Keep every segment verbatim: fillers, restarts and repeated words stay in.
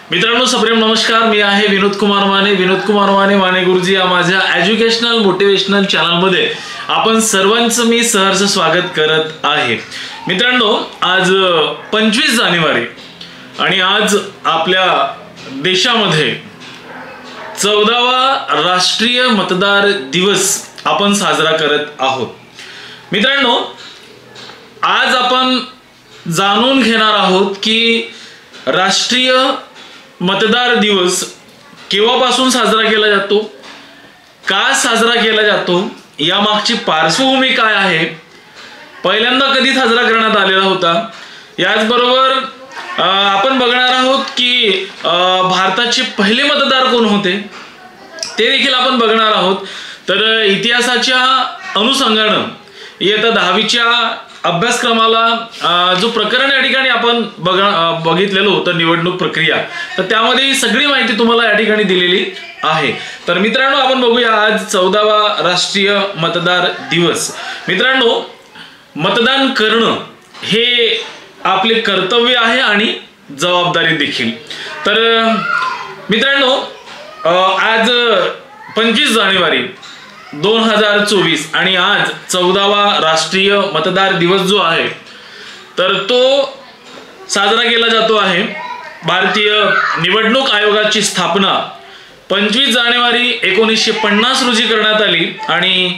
मित्रांनो सप्रेम नमस्कार. मी आहे विनोद कुमार माने. विनोद कुमार माने माने गुरुजी या माझ्या एज्युकेशनल मोटिवेशनल चॅनलमध्ये आपण सर्वांचं मी सहर्ष स्वागत करत आहे. मित्रांनो आज पंचवीस जानेवारी आणि आज आपल्या देशामध्ये चौदावा राष्ट्रीय मतदार दिवस आपण साजरा करत आहोत. मित्रांनो आज आपण जाणून घेणार आहोत की राष्ट्रीय मतदार दिवस केव्हापासून साजरा केला जातो, का साजरा केला जातो, यामागची पार्श्वभूमी काय आहे, पहिल्यांदा कधी साजरा करण्यात आलेला होता, याचबरोबर आपण बघणार आहोत की भारताचे पहिले मतदार कोण होते ते देखील आपण बघणार आहोत. तर इतिहासाच्या अनुषंगानं इयत्ता दहावीच्या अभ्यासक्रमाला जो प्रकरण या ठिकाणी आपण बघा बघितलेलं होतं निवडणूक प्रक्रिया, तर त्यामध्ये ही सगळी माहिती तुम्हाला या ठिकाणी दिलेली आहे. तर मित्रांनो आपण बघूया आज चौदावा राष्ट्रीय मतदार दिवस. मित्रांनो मतदान करणं हे आपले कर्तव्य आहे आणि जबाबदारी देखील. तर मित्रांनो आज पंचवीस जानेवारी दोन हजार चोवीस आणि आज चौदावा राष्ट्रीय मतदार दिवस जो आहे तर तो साजरा केला जातो आहे. भारतीय निवडणूक आयोगाची स्थापना पंचवीस जानेवारी एकोणीसशे पन्नास रोजी करण्यात आली आणि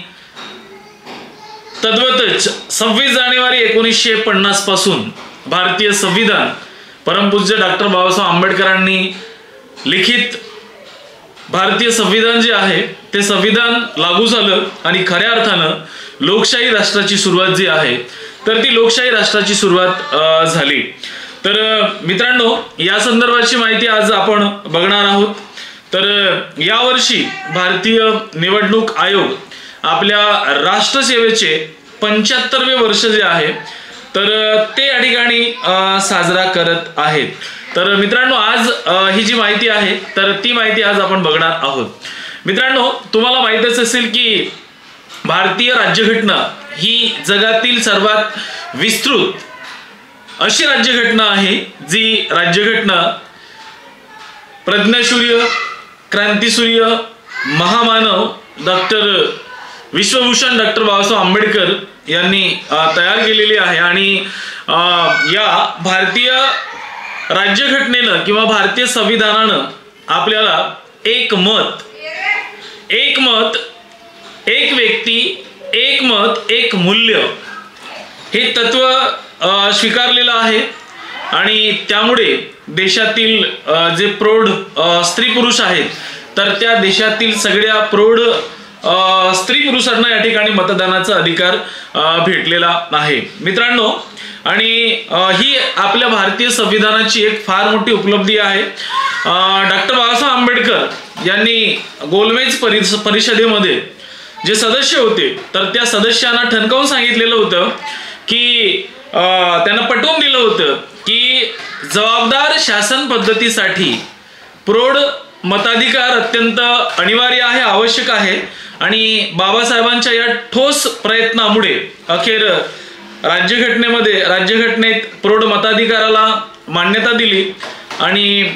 तद्वतच सव्वीस जानेवारी एकोणीसशे पन्नास पासून भारतीय संविधान परमपूज्य डॉक्टर बाबासाहेब आंबेडकरांनी लिखित भारतीय संविधान जे आहे ते संविधान लागू झालं आणि खऱ्या अर्थानं लोकशाही राष्ट्राची सुरुवात जी आहे तर ती लोकशाही राष्ट्राची सुरुवात झाली. तर मित्रांनो या संदर्भाची माहिती आज आपण बघणार आहोत. तर यावर्षी भारतीय निवडणूक आयोग आपल्या राष्ट्रसेवेचे पंच्याहत्तरवे वर्ष जे आहे तर ते या ठिकाणी साजरा करत आहेत. तर मित्रांनो आज ही जी माहिती आहे तर ती माहिती आज आपण बघणार आहोत. मित्रांनो तुम्हाला माहितच असेल की भारतीय राज्यघटना ही जगातील सर्वात विस्तृत अशी राज्यघटना आहे जी राज्यघटना प्रज्ञासूर्य, क्रांतिसूर्य, महामानव डॉक्टर विश्वभूषण डॉक्टर बाबासाहेब आंबेडकर यांनी तयार केलेली आहे. आणि या भारतीय राज्यघटनेनं किंवा भारतीय संविधानानं आपल्याला एक मत एक मत एक व्यक्ती एक मत एक मूल्य हे तत्व स्वीकारलेलं आहे. आणि त्यामुळे देशातील जे प्रौढ स्त्री पुरुष आहेत तर त्या देशातील सगळ्या प्रौढ स्त्री पुरुषांना या ठिकाणी मतदानाचा अधिकार भेटलेला आहे. मित्रांनो आणि ही आपल्या भारतीय संविधानाची एक फार मोठी उपलब्धी आहे. डॉक्टर बाबासाहेब आंबेडकर यांनी गोलमेज परिषदेमध्ये जे सदस्य होते तर त्या सदस्यांना ठणकावून सांगितलेलं होतं की त्यांना पटवून दिलं होतं की जबाबदार शासन पद्धतीसाठी प्रौढ मताधिकार अत्यंत अनिवार्य आहे, आवश्यक आहे. आणि बाबासाहेबांच्या या ठोस प्रयत्नामुळे अखेर राज्यघटनेमध्ये राज्यघटनेत प्रौढ मताधिकाराला मान्यता दिली आणि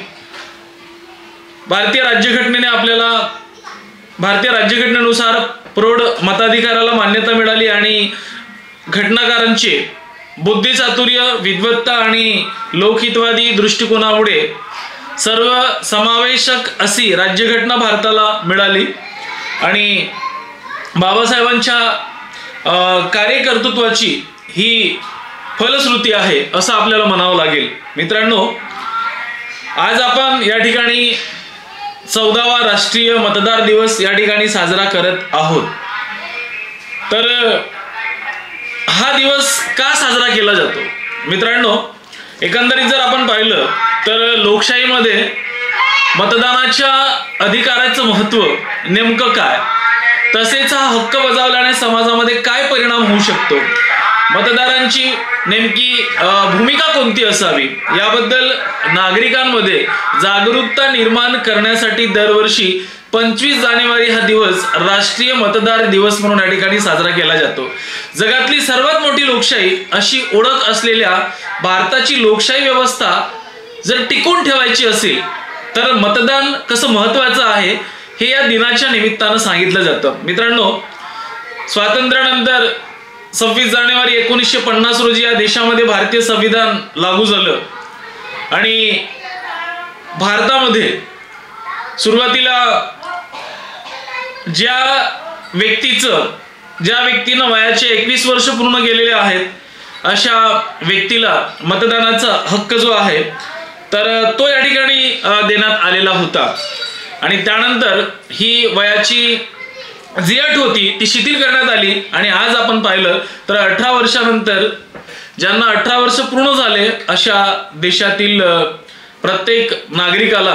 भारतीय राज्यघटनेने आपल्याला भारतीय राज्यघटनेनुसार प्रौढ मताधिकाराला मान्यता मिळाली. आणि घटनाकारांचे बुद्धिचातुर्य, विद्वत्ता आणि लोकहितवादी दृष्टिकोनामुळे सर्व समावेशक अशी राज्यघटना भारताला मिळाली. आणि बाबासाहेबांच्या कार्यकर्तृत्वाची ही फलश्रुती आहे असं आपल्याला म्हणावं लागेल. मित्रांनो आज आपण या ठिकाणी चौदावा राष्ट्रीय मतदार दिवस या ठिकाणी साजरा करत आहोत. तर हा दिवस का साजरा केला जातो? मित्रांनो एकंदरीत जर आपण पाहिलं तर लोकशाहीमध्ये मतदानाच्या अधिकाराचं महत्त्व नेमकं काय, तसेच हा हक्क बजावल्याने समाजामध्ये काय परिणाम होऊ शकतो, मतदारांची नेमकी भूमिका कोणती असावी याबद्दल नागरिकांमध्ये जागरूकता निर्माण करण्यासाठी दरवर्षी पंचवीस जानेवारी हा दिवस राष्ट्रीय मतदार दिवस म्हणून या ठिकाणी साजरा केला जातो. जगातली सर्वात मोठी लोकशाही अशी ओळख असलेल्या भारताची लोकशाही व्यवस्था जर टिकून ठेवायची असेल तर मतदान कसं महत्त्वाचं आहे हे या दिनाच्या निमित्तानं सांगितलं जातं. मित्रांनो, स्वातंत्र्यानंतर सव्वीस जानेवारी एकोणीसशे पन्नास रोजी या देशामध्ये भारतीय संविधान लागू झालं आणि भारतामध्ये सुरुवातीला ज्या व्यक्तीचं ज्या व्यक्तीनं वयाचे एकवीस वर्ष पूर्ण केलेले आहेत अशा व्यक्तीला मतदानाचा हक्क जो आहे तर तो या ठिकाणी देण्यात आलेला होता. आणि त्यानंतर ही वयाची जी अट होती ती शिथिल करण्यात आली आणि आज आपण पाहिलं तर अठरा वर्षानंतर ज्यांना अठरा वर्ष पूर्ण झाले अशा देशातील प्रत्येक नागरिकाला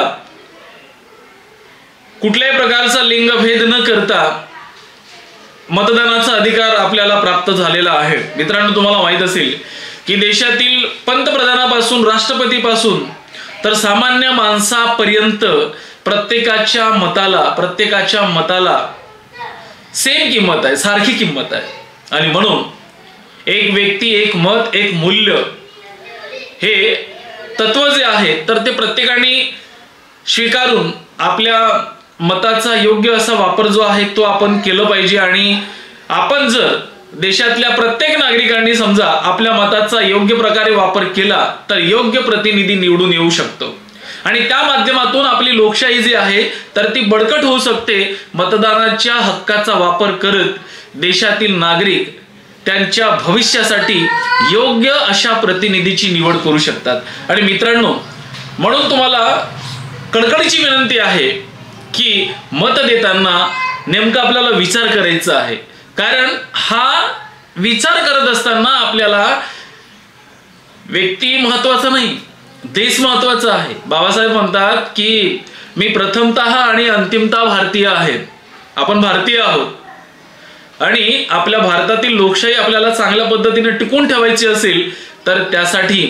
कुठल्याही प्रकारचा लिंगभेद न करता मतदानाचा अधिकार आपल्याला प्राप्त झालेला आहे. मित्रांनो, तुम्हाला माहित असेल की देशातील पंतप्रधानापासून राष्ट्रपतीपासून तर सामान्य माणसापर्यंत प्रत्येकाच्या मताला प्रत्येकाच्या मताला सेम किंमत आहे, सारखी किंमत आहे. आणि म्हणून एक व्यक्ती एक मत एक मूल्य हे तत्व जे आहे तर ते प्रत्येकाने स्वीकारून आपल्या मताचा योग्य असा वापर जो आहे तो आपण केलं पाहिजे. आणि आपण जर देशातल्या प्रत्येक नागरिकांनी समजा आपल्या मताचा योग्य प्रकारे वापर केला तर योग्य प्रतिनिधी निवडून येऊ शकतो आणि त्या माध्यमातून आपली लोकशाही जी आहे तर ती बळकट होऊ शकते. मतदानाच्या हक्काचा वापर करत देशातील नागरिक त्यांच्या भविष्यासाठी योग्य अशा प्रतिनिधीची निवड करू शकतात. आणि मित्रांनो, म्हणून तुम्हाला कळकळीची विनंती आहे की मत देताना नेमका आपल्याला विचार करायचा आहे. कारण हा विचार करत असताना आपल्याला व्यक्ती महत्वाचा नाही, देश महत्वाचा आहे. बाबासाहेब म्हणतात की मी प्रथमतः आणि अंतिमतः भारतीय आहे. आपण भारतीय आहोत आणि आपल्या भारतातील लोकशाही आपल्याला चांगल्या पद्धतीने टिकून ठेवायची असेल तर त्यासाठी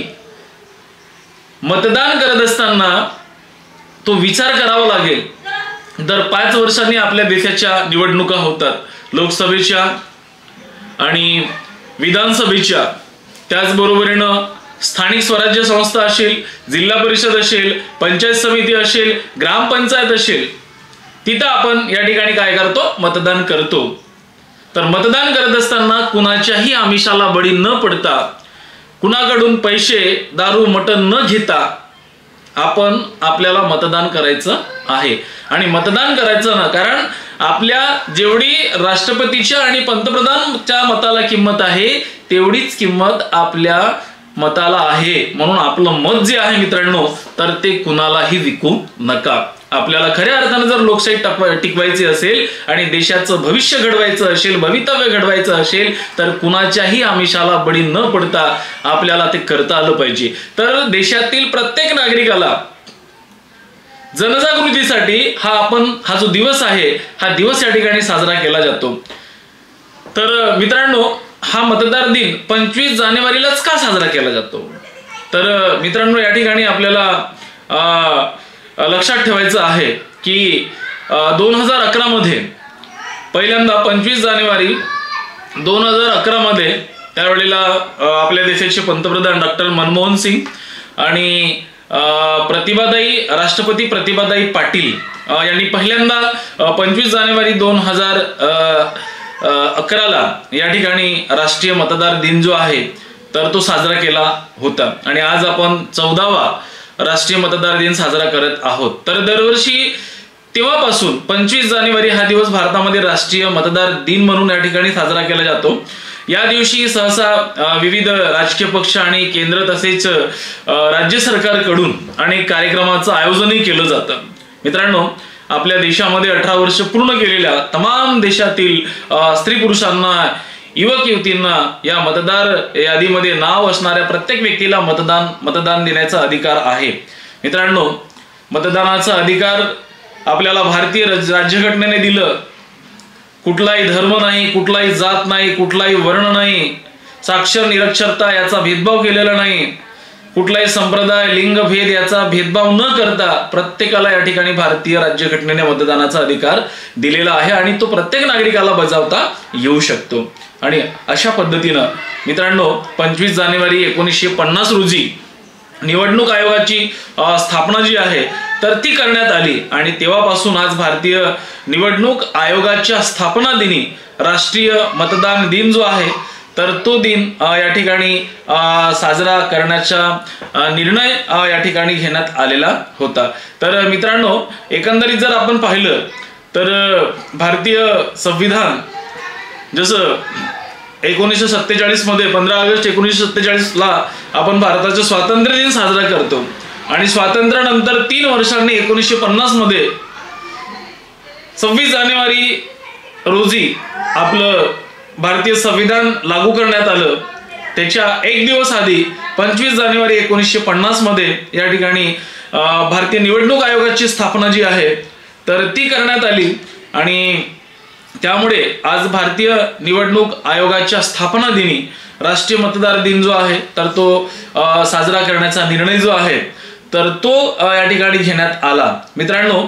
मतदान करत असताना तो विचार करावा लागेल. दर पाच वर्षांनी आपल्या देशाच्या निवडणुका होतात, लोकसभेच्या आणि विधानसभेच्या. त्याचबरोबरीनं स्थानिक स्वराज्य संस्था असेल, जिल्हा परिषद असेल, पंचायत समिती असेल, ग्रामपंचायत असेल, तिथं आपण या ठिकाणी काय करतो, मतदान करतो. तर मतदान करत असताना कुणाच्याही आमिषाला बळी न पडता, कुणाकडून पैसे दारू मटण न घेता आपण आपल्याला मतदान करायचं आहे. आणि मतदान करायचं ना, कारण आपल्या जेवढी राष्ट्रपतीच्या आणि पंतप्रधानच्या मताला किंमत आहे तेवढीच किंमत आपल्या मताला आहे. म्हणून आपलं मत जे आहे मित्रांनो तर ते कुणालाही विकू नका. आपल्याला खऱ्या अर्थाने जर लोकशाही टिकवायची असेल आणि देशाचं भविष्य घडवायचं असेल, भवितव्य घडवायचं असेल तर कुणाच्याही आमिषाला बळी न पडता आपल्याला ते करता आलं पाहिजे. तर देशातील प्रत्येक नागरिकाला जनजागृतीसाठी हा आपण हा जो दिवस आहे हा दिवस या ठिकाणी साजरा केला जातो. तर मित्रांनो, हा मतदार दिन पंचवीस जानेवारीलाच का साजरा केला जातो? तर मित्रांनो, या ठिकाणी आपल्याला लक्षात ठेवायचं आहे की दोन हजार अकरा मध्ये पहिल्यांदा पंचवीस जानेवारी दोन हजार अकरा मध्ये त्यावेळेला आपल्या देशाचे पंतप्रधान डॉक्टर मनमोहन सिंग आणि प्रतिभाताई राष्ट्रपती प्रतिभाताई पाटील यांनी पहिल्यांदा पंचवीस जानेवारी दोन हजार अकराला या ठिकाणी राष्ट्रीय मतदार दिन जो आहे तर तो साजरा केला होता. आणि आज आपण चौदावा राष्ट्रीय मतदार दिन साजरा करत आहोत. तर दरवर्षी तेव्हापासून पंचवीस जानेवारी हा दिवस भारतामध्ये राष्ट्रीय मतदार दिन म्हणून या ठिकाणी साजरा केला जातो. या दिवशी सहसा विविध राजकीय पक्ष आणि केंद्र तसेच राज्य सरकारकडून अनेक कार्यक्रमाचं आयोजनही केलं जातं. मित्रांनो, आपल्या देशामध्ये अठरा वर्ष पूर्ण केलेल्या तमाम देशातील स्त्री पुरुषांना, युवक युवतींना या मतदार यादीमध्ये नाव असणाऱ्या प्रत्येक व्यक्तीला मतदान मतदान देण्याचा अधिकार आहे. मित्रांनो, मतदानाचा अधिकार आपल्याला भारतीय राज्यघटनेने दिलं. कुठलाही धर्म नाही, कुठलाही जात नाही, कुठलाही वर्ण नाही, साक्षर निरक्षरता याचा भेदभाव केलेला नाही, कुठलाही संप्रदाय लिंगभेद याचा भेदभाव न करता प्रत्येकाला या ठिकाणी भारतीय राज्यघटनेने मतदानाचा अधिकार दिलेला आहे आणि तो प्रत्येक नागरिकाला बजावता येऊ शकतो. आणि अशा पद्धतीनं मित्रांनो पंचवीस जानेवारी एकोणीसशे पन्नास रोजी निवडणूक आयोगाची स्थापना जी आहे तर ती करण्यात आली आणि तेव्हापासून आज भारतीय निवडणूक आयोगाच्या स्थापना दिनी राष्ट्रीय मतदान दिन जो आहे तर तो दिन या ठिकाणी साजरा करण्याचा निर्णय या ठिकाणी घेण्यात आलेला होता। तर मित्रांनो, एकंदरीत जर आपण पाहिलं तर भारतीय संविधान जसं एकोणीसशे सत्तेचाळीस मध्ये पंधरा ऑगस्ट एकोणीसशे सत्तेचाळीस ला आपण भारताचा स्वातंत्र्य दिन साजरा करतो आणि स्वातंत्र्यानंतर तीन वर्षांनी एकोणीसशे पन्नास मध्ये सव्वीस जानेवारी रोजी आपलं भारतीय संविधान लागू करण्यात आलं। त्याच्या एक दिवस आधी पंचवीस जानेवारी एकोणीसशे पन्नास मध्ये या ठिकाणी भारतीय निवडणूक आयोगाची स्थापना जी आहे तर ती करण्यात आली आणि त्यामुळे आज भारतीय निवडणूक आयोगाच्या स्थापना दिनी राष्ट्रीय मतदार दिन जो आहे तर तो साजरा करण्याचा निर्णय जो आहे तर तो या ठिकाणी घेण्यात आला। मित्रांनो,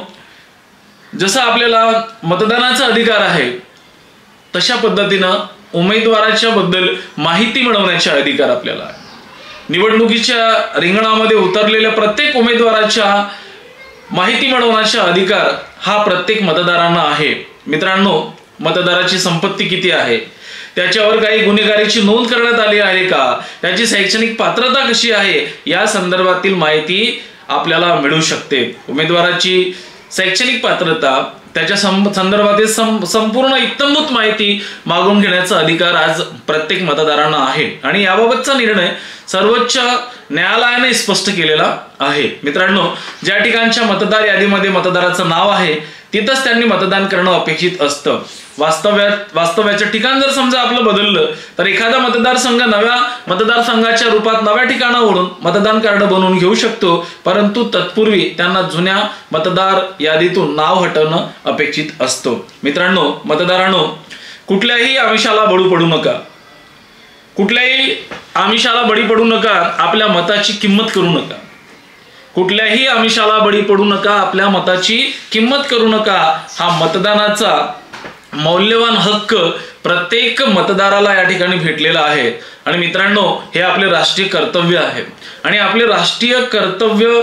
जसं आपल्याला मतदानाचा अधिकार आहे तशा पद्धतीनं उमेदवाराच्या बद्दल माहिती मिळवण्याचा अधिकार आपल्याला आहे। निवडणुकीच्या रिंगणामध्ये उतरलेल्या प्रत्येक उमेदवाराच्या माहिती मिळवण्याचा अधिकार हा प्रत्येक मतदारांना आहे। मित्रांनो, मतदाराची संपत्ती किती आहे, त्याच्यावर काही गुन्हेगारीची नोंद करण्यात आली आहे का, त्याची शैक्षणिक पात्रता कशी आहे या संदर्भातील माहिती आपल्याला मिळू शकते। उमेदवाराची शैक्षणिक पात्रता त्याच्या संदर्भातील संपूर्ण इत्तमभूत माहिती मागून घेण्याचा अधिकार आज प्रत्येक मतदारांना आहे आणि याबाबतचा निर्णय सर्वोच्च न्यायालयाने स्पष्ट केलेला आहे। मित्रांनो, ज्या ठिकाणच्या मतदार यादीमध्ये मतदाराचं नाव आहे तिथंच त्यांनी मतदान करणं अपेक्षित असतं। वास्तव्यात वास्तव्याचं ठिकाण जर समजा आपलं बदललं तर एखादा मतदारसंघ नव्या मतदारसंघाच्या रूपात नव्या ठिकाणावरून मतदान कार्ड बनवून घेऊ शकतो, परंतु तत्पूर्वी त्यांना जुन्या मतदार यादीतून नाव हटवणं अपेक्षित असतं। मित्रांनो, मतदारांनो, कुठल्याही आमिषाला बळी पडू नका, कुठल्याही आमिषाला बळी पडू नका, आपल्या मताची किंमत करू नका, कुठल्याही आमिषाला बळी पडू नका, आपल्या मताची किंमत करू नका। हा मतदानाचा मौल्यवान हक्क प्रत्येक मतदाराला या ठिकाणी भेटलेला आहे आणि मित्रांनो, हे आपले राष्ट्रीय कर्तव्य आहे आणि आपले राष्ट्रीय कर्तव्य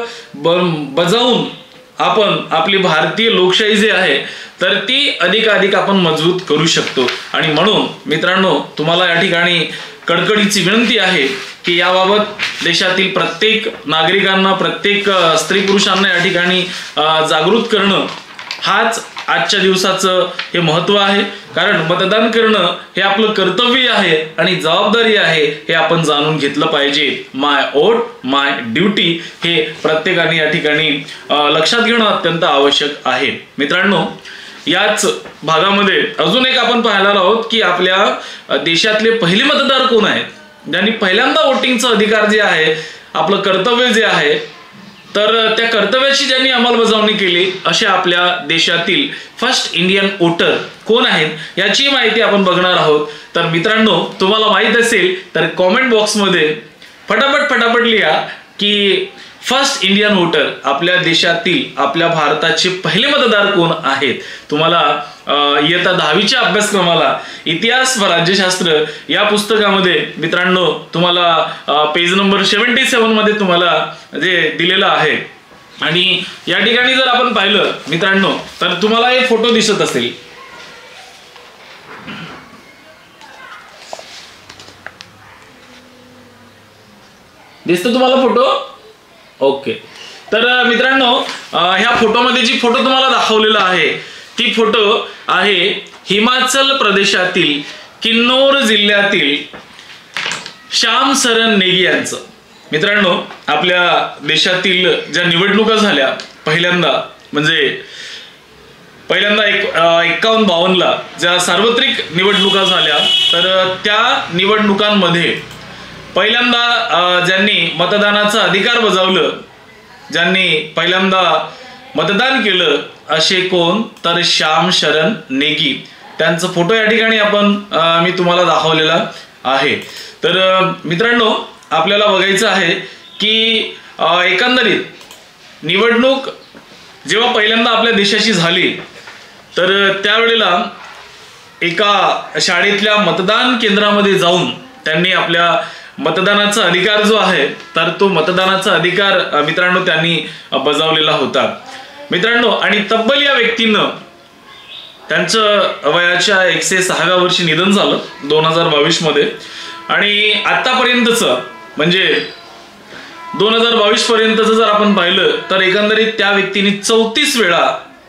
बजावून आपण आपली भारतीय लोकशाही जी आहे तर ती अधिकाधिक आपण मजबूत करू शकतो। आणि म्हणून मित्रांनो, तुम्हाला या ठिकाणी कडकडीची विनंती आहे की याबाबत देशातील प्रत्येक नागरिकांना, प्रत्येक स्त्री पुरुषांना या ठिकाणी जागृत करणं हाच आजच्या दिवसाचं हे महत्त्व आहे। कारण मतदान करणं हे आपलं कर्तव्य आहे आणि जबाबदारी आहे, हे आपण जाणून घेतलं पाहिजे। माय वोट माय ड्युटी हे प्रत्येकाने या ठिकाणी लक्षात घेणं अत्यंत आवश्यक आहे। मित्रांनो, याच भागामध्ये अजून एक आपण पाहणार आहोत की आपल्या देशातले पहिले मतदार कोण आहेत, ज्यांनी पहिल्यांदा वोटिंगचा अधिकार जे आहे, आपलं कर्तव्य जे आहे तर त्या कर्तव्याची ज्यांनी अंमलबजावणी केली अशा आपल्या देशातील फर्स्ट इंडियन वोटर कोण आहेत याची माहिती आपण बघणार आहोत। तर मित्रांनो, तुम्हाला माहित असेल तर कमेंट बॉक्समध्ये फटाफट फटाफट लिहा की फर्स्ट इंडियन वोटर आपल्या देशातील, आपल्या भारताचे पहिले मतदार कोण आहेत। तुम्हाला इयत्ता दहावीच्या अभ्यासक्रमाला इतिहास व राज्यशास्त्र या पुस्तकामध्ये मित्रांनो तुम्हाला पेज नंबर सेव्हन्टी सेवन मध्ये तुम्हाला जे दिलेलं आहे आणि या ठिकाणी जर आपण पाहिलं मित्रांनो तर तुम्हाला एक फोटो दिसत असेल, दिसतो तुम्हाला फोटो? ओके, तर मित्रांनो ह्या फोटोमध्ये जी फोटो तुम्हाला दाखवलेला आहे ती फोटो आहे हिमाचल प्रदेशातील किन्नौर जिल्ह्यातील श्याम शरण नेगी यांचं। मित्रांनो, आपल्या देशातील ज्या निवडणुका झाल्या पहिल्यांदा, म्हणजे पहिल्यांदा एक एक्कावन्न बावन्नला ज्या सार्वत्रिक निवडणुका झाल्या तर त्या निवडणुकांमध्ये पहिल्यांदा ज्यांनी मतदानाचा अधिकार बजावलं, ज्यांनी पहिल्यांदा मतदान केलं असे कोण तर श्याम शरण नेगी। त्यांचा फोटो या ठिकाणी आपण मी तुम्हाला दाखवलेला आहे। तर मित्रांनो, आपल्याला बघायचं आहे की एकंदरीत निवडणूक जेव्हा पहिल्यांदा आपल्या देशाची झाली तर त्यावेळेला एका शाळेतल्या मतदान केंद्रामध्ये जाऊन त्यांनी आपल्या मतदानाचा अधिकार जो आहे तर तो मतदानाचा अधिकार मित्रांनो त्यांनी बजावलेला होता मित्रांनो। आणि तब्बल या व्यक्तीनं त्यांचं वयाच्या एकशे सहाव्या वर्षी निधन झालं दोन हजार बावीस मध्ये। आणि आतापर्यंतचं म्हणजे दोन हजार बावीस पर्यंतचं जर आपण पाहिलं तर एकंदरीत त्या व्यक्तीने चौतीस वेळा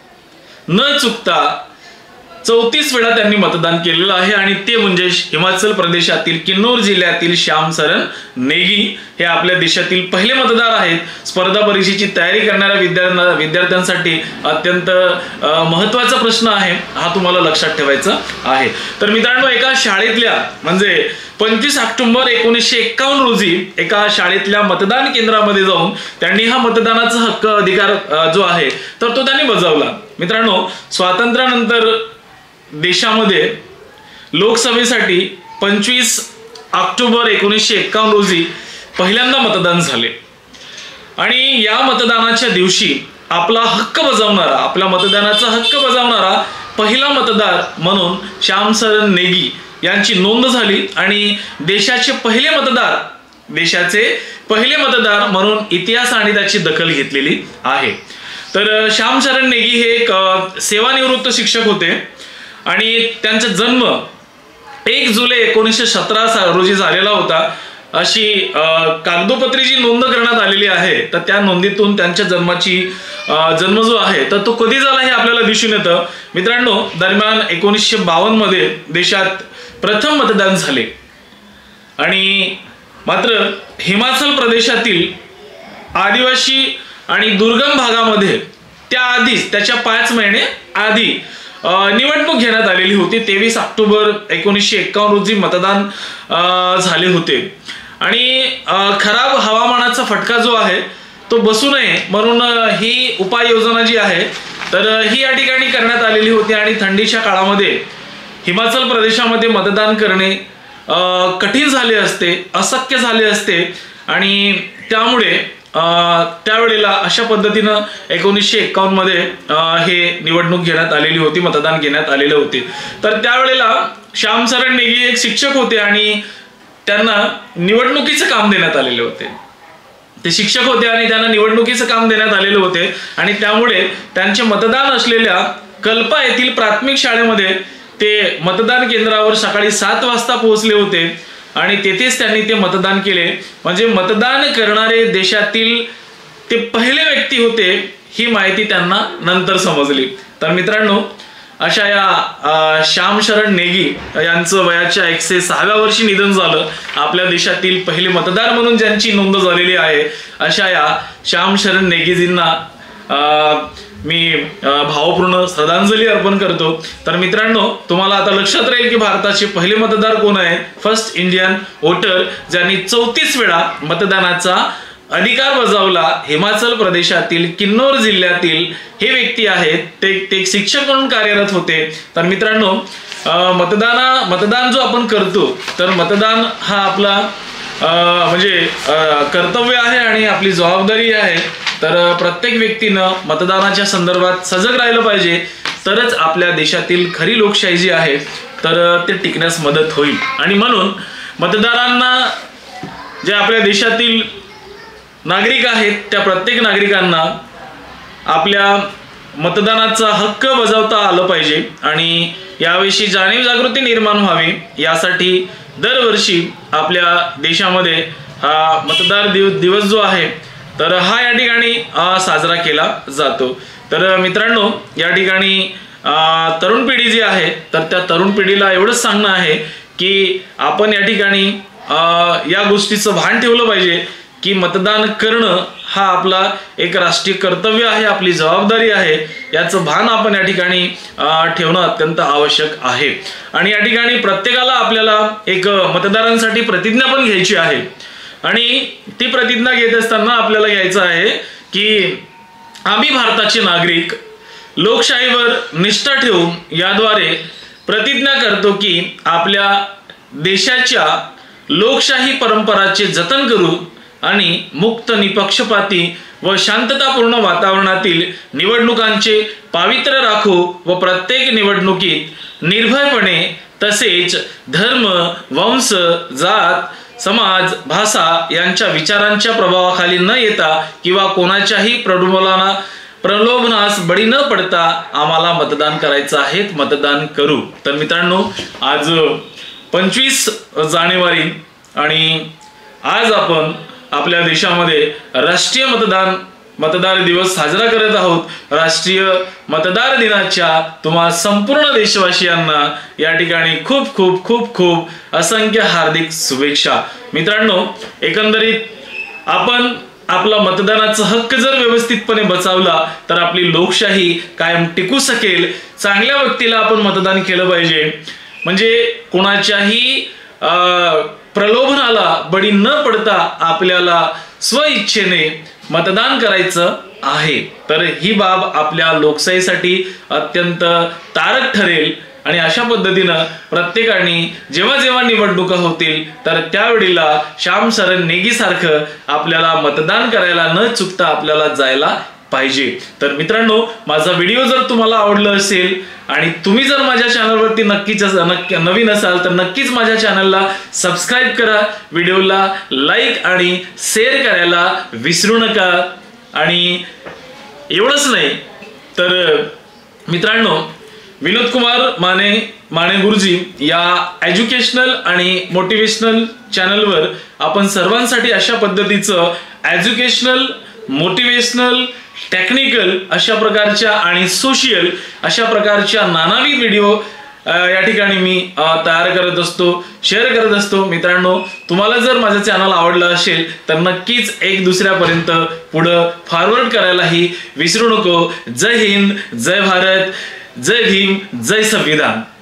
न चुकता चौतीस वेळा त्यांनी मतदान केलेलं आहे आणि ते म्हणजे हिमाचल प्रदेशातील किन्नौर जिल्ह्यातील श्याम शरण नेगी हे आपल्या देशातील पहिले मतदार आहेत। स्पर्धा परीक्षेची तयारी करणाऱ्या विद्यार्थ्यांना विद्यार्थ्यांसाठी अत्यंत महत्त्वाचा प्रश्न आहे हा तुम्हाला लक्षात ठेवायचा आहे। तर मित्रांनो एका शाळेतल्या म्हणजे पंचवीस ऑक्टोबर एकोणीसशे एक्कावन्न रोजी एका शाळेतल्या मतदान केंद्रामध्ये जाऊन त्यांनी हा मतदानाचा हक्क अधिकार जो आहे तर तो त्यांनी बजावला मित्रांनो। स्वातंत्र्यानंतर देशामध्ये लोकसभेसाठी पंचवीस ऑक्टोबर एकोणीसशे एक्कावन्न रोजी पहिल्यांदा मतदान झाले आणि या मतदानाच्या दिवशी आपला हक्क बजावणारा आपल्या मतदानाचा हक्क बजावणारा पहिला मतदार म्हणून श्याम शरण नेगी यांची नोंद झाली आणि देशाचे पहिले मतदार देशाचे पहिले मतदार म्हणून इतिहास आणि त्याची दखल घेतलेली आहे। तर श्याम शरण नेगी हे एक सेवानिवृत्त शिक्षक होते आणि त्यांचा जन्म एक जुलै एकोणीसशे सतरा रोजी झालेला होता अशी कागदोपत्री जी नोंद करण्यात आलेली आहे तर त्या नोंदीतून त्यांच्या जन्माची जन्म जो आहे तर तो कधी झाला हे आपल्याला दिसून येतं मित्रांनो। दरम्यान एकोणीसशे बावन्न मध्ये देशात प्रथम मतदान झाले आणि मात्र हिमाचल प्रदेशातील आदिवासी आणि दुर्गम भागामध्ये त्याआधीच त्याच्या पाच महिने आधी निवडणूक घेण्यात आलेली होती। तेवीस ऑक्टोबर एकोणीसशे एक्कावन्न रोजी मतदान झाले होते आणि खराब हवामानाचा फटका जो आहे तो बसू नये म्हणून ही उपाययोजना जी आहे तर ही या ठिकाणी करण्यात आलेली होती आणि थंडीच्या काळामध्ये हिमाचल प्रदेशामध्ये मतदान करणे कठीण झाले असते अशक्य झाले असते आणि त्यामुळे त्यावेळेला अशा पद्धतीनं एकोणीसशे एक्कावन्न मध्ये हे निवडणूक घेण्यात आलेली होती मतदान घेण्यात आलेले होते। तर त्यावेळेला श्याम शरण नेगी एक शिक्षक होते आणि त्यांना निवडणुकीचं काम देण्यात आलेले होते। ते शिक्षक होते आणि त्यांना निवडणुकीचं काम देण्यात आलेले होते आणि त्यामुळे त्यांचे मतदान असलेल्या कल्पा येथील प्राथमिक शाळेमध्ये ते मतदान केंद्रावर सकाळी सात वाजता पोहोचले होते आणि तेथेच त्यांनी ते मतदान केले म्हणजे मतदान करणारे देशातील ते पहिले व्यक्ती होते ही माहिती त्यांना नंतर समजली। तर मित्रांनो अशा या श्याम शरण नेगी यांचं वयाच्या एकशे सहाव्या वर्षी निधन झालं आपल्या देशातील पहिले मतदार म्हणून ज्यांची नोंद झालेली आहे अशा या श्याम शरण नेगीजींना मी भावपूर्ण श्रद्धांजली अर्पण करतो। तर मित्रांनो तुम्हाला आता लक्षात राहील की भारताचे पहिले मतदार कोण आहे फर्स्ट इंडियन वोटर ज्यांनी चौतीस वेळा मतदानाचा अधिकार बजावला हिमाचल प्रदेशातील किन्नौर जिल्ह्यातील हे व्यक्ती आहेत ते ते शिक्षक म्हणून कार्यरत होते। तर मित्रांनो मतदाना मतदान जो आपण करतो तर मतदान हा आपला म्हणजे कर्तव्य आहे आणि आपली जबाबदारी आहे। तर प्रत्येक व्यक्तीनं मतदानाच्या संदर्भात सजग राहिलं पाहिजे तरच आपल्या देशातील खरी लोकशाही जी आहे तर ते टिकण्यास मदत होईल। आणि म्हणून मतदारांना जे आपल्या देशातील नागरिक आहेत त्या प्रत्येक नागरिकांना आपल्या मतदानाचा हक्क बजावता आलं पाहिजे आणि याविषयी जाणीव जागृती निर्माण व्हावी यासाठी दरवर्षी आपल्या देशामध्ये हा मतदार दिवस जो आहे तर हा या ठिकाणी साजरा केला जातो। तर मित्रांनो या ठिकाणी तरुण पिढी जी आहे तर त्या तरुण पिढीला एवढंच सांगणं आहे की आपण या ठिकाणी या गोष्टीचं भान ठेवलं पाहिजे की मतदान करणं हा आपला एक राष्ट्रीय कर्तव्य आहे आपली जबाबदारी आहे याचं भान आपण या ठिकाणी ठेवणं अत्यंत आवश्यक आहे। आणि या ठिकाणी प्रत्येकाला आपल्याला एक मतदारांसाठी प्रतिज्ञा पण घ्यायची आहे आणि ती प्रतिज्ञा घेत असताना आपल्याला घ्यायचं आहे की आम्ही भारताचे नागरिक लोकशाहीवर निष्ठा ठेवून याद्वारे प्रतिज्ञा करतो की आपल्या देशाच्या लोकशाही परंपराचे जतन करू आणि मुक्त निपक्षपाती व शांततापूर्ण वातावरणातील निवडणुकांचे पावित्र्य राखू व प्रत्येक निवडणुकीत निर्भयपणे तसेच धर्म वंश जात समाज, भाषा यांच्या विचारांच्या प्रभावाखाली न येता किंवा कोणाच्याही प्रलोभना प्रलोभनास बळी न पडता आम्हाला मतदान करायचं आहे, मतदान करू। तर मित्रांनो, आज पंचवीस जानेवारी आणि आज आपण आपल्या देशामध्ये राष्ट्रीय मतदान मतदार दिवस साजरा करत आहोत। राष्ट्रीय मतदार दिनाच्या तुम्हा संपूर्ण देशवासियांना या ठिकाणी खूप खूप खूप खूप असंख्य हार्दिक शुभेच्छा। मित्रांनो, एकंदरीत आपण आपला मतदानाचा हक्क जर व्यवस्थितपणे बचावला तर आपली लोकशाही कायम टिकू शकेल। चांगल्या व्यक्तीला आपण मतदान केलं पाहिजे, म्हणजे कोणाच्याही प्रलोभनाला बळी न पडता आपल्याला स्वइच्छेने मतदान करायचं आहे। तर ही बाब आपल्या लोकशाहीसाठी अत्यंत तारक ठरेल आणि अशा पद्धतीनं प्रत्येकाने जेव्हा जेव्हा निवडणुका होतील तर त्यावेळेला श्याम शरण नेगी सारखं आपल्याला मतदान करायला न चुकता आपल्याला जायला पाहिजे। तर मित्रांनो, माझा व्हिडिओ जर तुम्हाला आवडला असेल आणि तुम्ही जर माझ्या चॅनलवरती नक्कीच नक्की नवीन असाल तर नक्कीच माझ्या चॅनलला सबस्क्राईब करा, व्हिडिओला लाईक आणि शेअर करायला विसरू नका। आणि एवढंच नाही तर मित्रांनो, विनोद कुमार माने माने गुरुजी या एज्युकेशनल आणि मोटिवेशनल चॅनलवर आपण सर्वांसाठी अशा पद्धतीचं एज्युकेशनल, मोटिवेशनल, टेक्निकल अशा प्रकारच्या आणि सोशल अशा प्रकारच्या नानाविध व्हिडिओ या ठिकाणी मी तयार करत असतो, शेअर करत असतो। मित्रांनो, तुम्हाला जर माझं चॅनल आवडलं असेल तर नक्कीच एक दुसऱ्यापर्यंत पुढं फॉरवर्ड करायलाही विसरू नको। जय हिंद, जय भारत, जय भीम, जय संविधान।